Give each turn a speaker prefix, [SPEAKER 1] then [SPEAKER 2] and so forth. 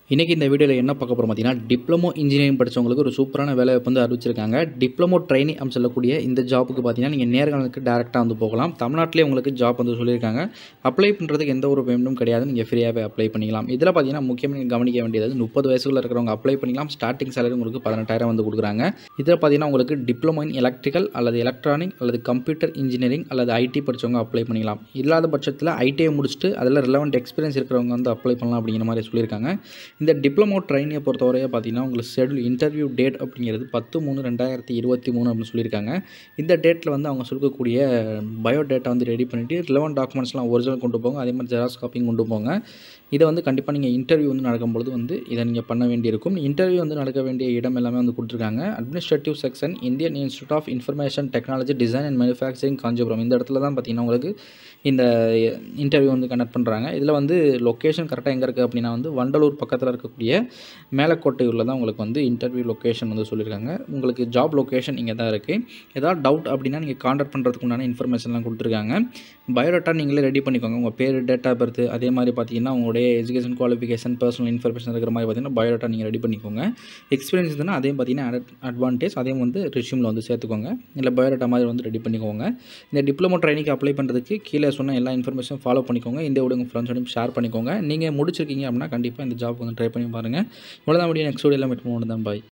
[SPEAKER 1] இன்றைக்கி இந்த வீடியோவில் என்ன பார்க்க போகிறோம் பார்த்தீங்கன்னா, டிப்ளமோ இன்ஜினியரிங் படித்தவங்களுக்கு ஒரு சூப்பரான வேலைவாய்ப்பு வந்து அறிவிச்சிருக்காங்க. டிப்ளமோ ட்ரெயினி அப்படின்னு சொல்லக்கூடிய இந்த ஜாப்புக்கு பார்த்தீங்கன்னா, நீங்கள் நேர்காணலுக்கு டேரெக்டாக வந்து போகலாம். தமிழ்நாட்டிலே உங்களுக்கு ஜாப் வந்து சொல்லியிருக்காங்க. அப்ளை பண்ணுறதுக்கு எந்த ஒரு பேமெண்ட்டும் கிடையாது. நீங்கள் ஃப்ரீயாகவே அப்ளை பண்ணிக்கலாம். இதில் பார்த்தீங்கன்னா, முக்கியமாக நீங்கள் கவனிக்க வேண்டியது 30 வயசுக்குள்ள இருக்கிறவங்க அப்ளை பண்ணிக்கலாம். ஸ்டார்டிங் சேலரி உங்களுக்கு 18,000 வந்து கொடுக்குறாங்க. இதில் பார்த்தீங்கன்னா, உங்களுக்கு டிப்ளமோ இன் எலக்ட்ரிக்கல் அல்லது எலக்ட்ரானிக் அல்லது கம்ப்யூட்டர் இன்ஜினியரிங் அல்லது ஐடி படித்தவங்க அப்ளை பண்ணிக்கலாம். இல்லாத பட்சத்தில் ஐடிஐ முடிச்சுட்டு அதில் ரிலவெண்ட் எக்ஸ்பீரியன்ஸ் இருக்கிறவங்க வந்து அப்ளை பண்ணலாம் அப்படிங்கிற மாதிரி சொல்லியிருக்காங்க. இந்த டிப்ளமோ ட்ரெயினியை பொறுத்தவரையாக பார்த்தீங்கன்னா, உங்களுக்கு ஷெட்யூல் இன்டர்வியூ டேட் அப்படிங்கிறது 10/3/2023 அப்படின்னு சொல்லியிருக்காங்க. இந்த டேட்டில் வந்து அவங்க சொல்லக்கூடிய பயோ டேட்டா வந்து ரெடி பண்ணிவிட்டு ரிலவெண்ட் டாக்குமெண்ட்ஸ்லாம் ஒரிஜினல் கொண்டு போங்க. அதே மாதிரி ஜெராக்ஸ் காப்பியும் கொண்டு போங்க. இதை வந்து கண்டிப்பாக நீங்கள் இன்டர்வியூ வந்து நடக்கும்பொழுது வந்து இதை நீங்கள் பண்ண வேண்டியிருக்கும். இன்டர்வியூ வந்து நடக்க வேண்டிய இடம் எல்லாமே வந்து கொடுத்துருக்காங்க. Administrative section, Indian institute of information technology design and manufacturing Kanchipuram. இந்த இடத்துல தான் பார்த்தீங்கன்னா உங்களுக்கு இந்த இன்டர்வியூ வந்து கண்டக்ட் பண்ணுறாங்க. இதில் வந்து லொக்கேஷன் கரெக்டாக எங்கே இருக்குது அப்படின்னா வந்து வண்டலூர் பக்கத்தில் இருக்கக்கூடிய மேலக்கோட்டையூரில் தான் உங்களுக்கு வந்து இன்டர்வியூ லொக்கேஷன் வந்து சொல்லியிருக்காங்க. உங்களுக்கு ஜாப் லொக்கேஷன் இங்கே தான் இருக்குது. ஏதாவது டவுட் அப்படின்னா நீங்கள் கான்டாக்ட் பண்ணுறதுக்கு உண்டான இன்ஃபர்மேஷன்லாம் கொடுத்துருக்காங்க. பயோடேட்டா நீங்களே ரெடி பண்ணிக்கோங்க. உங்கள் பேர், டேட் ஆஃப் பர்த், அதே மாதிரி பார்த்தீங்கன்னா உங்களுடைய எஜுகேஷன் குவாலிஃபிகேஷன், பர்சனல் இன்ஃபர்மேஷன் இருக்கிற மாதிரி பார்த்தீங்கன்னா பயோடேட்டா நீங்கள் ரெடி பண்ணிக்கோங்க. எக்ஸ்பீரியன்ஸ் இருந்தால் அதையும் பார்த்தீங்கன்னா அட்வான்டேஜ் அதையும் வந்து ரெஸ்யூமில் வந்து சேர்த்துக்கோங்க. இல்லை பயோடேட்டா மாதிரி வந்து ரெடி பண்ணிக்கோங்க. இந்த டிப்ளமோ ட்ரைனிங்க்கு அப்ளை பண்ணுறதுக்கு கீழே சொன்ன எல்லா இன்ஃபர்மேஷன் ஃபாலோ பண்ணிக்கோங்க. இந்த வீடியோ உங்கள் ஃப்ரெண்ட்ஸோடையும் ஷேர் பண்ணிக்கோங்க. நீங்கள் முடிச்சிருக்கீங்க அப்படின்னா கண்டிப்பாக இந்த ஜாப் வந்து ட்ரை பண்ணி பாருங்கள். இவ்வளோ தான் முடியும். நெக்ஸ்ட் வீடியோவில் மீட் பண்ணுவோம். தான் பாய்.